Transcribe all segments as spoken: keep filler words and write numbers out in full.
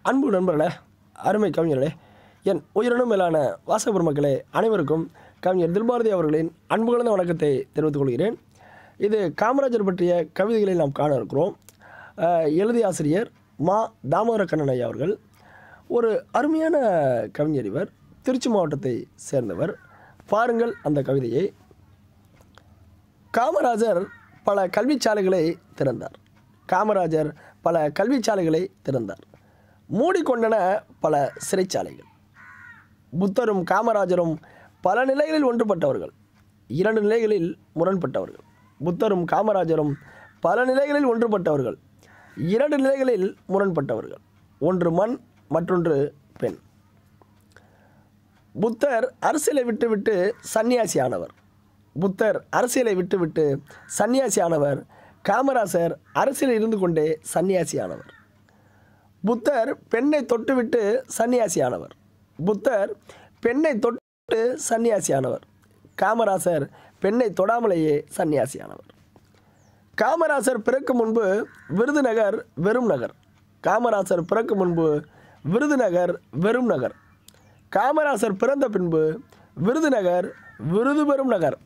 அன்பு நண்பர்களே, அருமை கவிஞர்களே, என் உயிரினும் மேலான வாசகர் மக்களே அனைவருக்கும் கவிஞர் தில்பாரதி அவர்களின் அன்பு கலந்த வணக்கத்தை தெரிவித்துக் கொள்கிறேன். இது காமராஜர் பற்றிய கவிதைகளை நாம் காண இருக்கிறோம். எழுதிய ஆசிரியர் மா தாமோதர கண்ணன் ஐயா அவர்கள். ஒரு அருமையான கவிஞர். இவர் திருச்சி மாவட்டத்தை சேர்ந்தவர். பாருங்கள் அந்த கவிதையை. காமராஜர் பல கல்விச்சாலைகளை திறந்தார். காமராஜர் பல கல்விச்சாலைகளை திறந்தார். மூடிக்கொண்டன பல சிறைச்சாலைகள். புத்தரும் காமராஜரும் பல நிலைகளில் ஒன்றுபட்டவர்கள், இரண்டு நிலைகளில் முரண்பட்டவர்கள். புத்தரும் காமராஜரும் பல நிலைகளில் ஒன்றுபட்டவர்கள், இரண்டு நிலைகளில் முரண்பட்டவர்கள். ஒன்று மண், மற்றொன்று பெண். புத்தர் அரசியலை விட்டுவிட்டு சன்னியாசியானவர். புத்தர் அரசியலை விட்டுவிட்டு சன்னியாசியானவர். காமராஜர் அரசியலில் இருந்து கொண்டே சன்னியாசியானவர். புத்தர் பெண்ணை தொட்டுவிட்டு சன்னியாசியானவர். புத்தர் பெண்ணை தொட்டு சன்னியாசியானவர். காமராஜர் பெண்ணை தொடாமலேயே சன்னியாசியானவர். காமராஜர் பிறக்கும் முன்பு விருதுநகர் வெறும் நகர். காமராஜர் பிறக்கும் முன்பு விருதுநகர் வெறும் நகர். காமராஜர் பிறந்த பின்பு விருதுநகர் விருது பெறும் நகர்.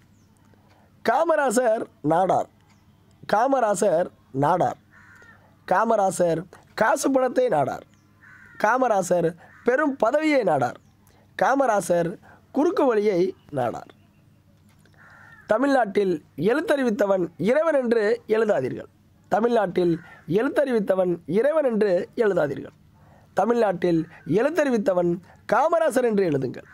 காமராஜர் நாடார். காமராஜர் நாடார். காமராஜர் காசு பணத்தை நாடார். காமராஜர் பெரும் பதவியை நாடார். காமராஜர் குறுக்கு வழியை நாடார். தமிழ்நாட்டில் எழுத்தறிவித்தவன் இறைவன் என்று எழுதாதீர்கள். தமிழ்நாட்டில் எழுத்தறிவித்தவன் இறைவன் என்று எழுதாதீர்கள். தமிழ்நாட்டில் எழுத்தறிவித்தவன் காமராஜர் என்று எழுதுங்கள்.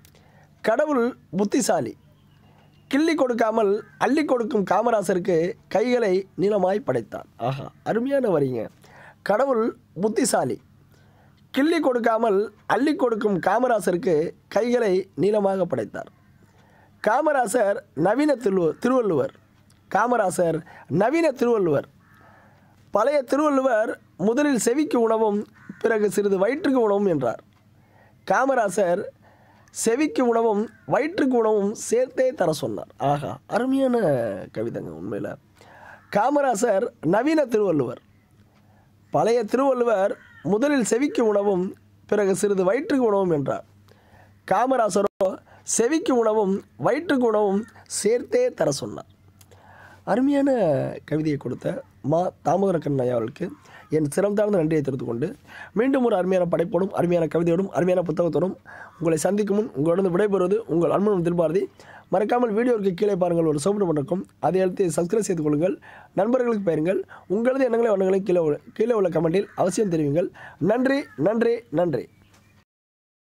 கடவுள் புத்திசாலி. கிள்ளி கொடுக்காமல் அள்ளி கொடுக்கும் காமராஜருக்கு கைகளை நீளமாய் படைத்தார். ஆஹா, அருமையான வரிங்க. கடவுள் புத்திசாலி. கிள்ளி கொடுக்காமல் அள்ளி கொடுக்கும் காமராஜருக்கு கைகளை நீளமாக படைத்தார். காமராஜர் நவீன திரு திருவள்ளுவர். காமராஜர் நவீன திருவள்ளுவர். பழைய திருவள்ளுவர் முதலில் செவிக்கு உணவும் பிறகு சிறிது வயிற்றுக்கு உணவும் என்றார். காமராஜர் செவிக்கு உணவும் வயிற்றுக்கு உணவும் சேர்த்தே தர சொன்னார். ஆஹா, அருமையான கவிதைங்க. உண்மையில் காமராஜர் நவீன திருவள்ளுவர். பழைய திருவள்ளுவர் முதலில் செவிக்கு உணவும் பிறகு சிறிது வயிற்றுக்கு உணவும் என்றார். காமராஜரோ செவிக்கு உணவும் வயிற்றுக்கு உணவும் சேர்த்தே தர சொன்னார். அருமையான கவிதையை கொடுத்த மா தாமோதர கண்ணன் ஐயா அவர்களுக்கு என் சிரம் தாழ்ந்த நன்றியை தெரிவித்துக் கொண்டு மீண்டும் ஒரு அருமையான படைப்போடும் அருமையான கவிதையோடும் அருமையான புத்தகத்தோடும் உங்களை சந்திக்கும் முன் உங்களிடம் விடைபெறுவது உங்கள் அன்பனும் தில்பாரதி. மறக்காமல் வீடியோவுக்கு கீழே பாருங்கள், ஒரு சவுண்ட் பண்ணிருக்கும், அதை எழுத்து சப்ஸ்கிரைப் செய்து கொள்ளுங்கள். நண்பர்களுக்கு பெயருங்கள். உங்களது எண்ணங்களை வண்ணங்களை கீழே கீழே உள்ள கமெண்டில் அவசியம் தெரிவிங்கள். நன்றி நன்றி நன்றி.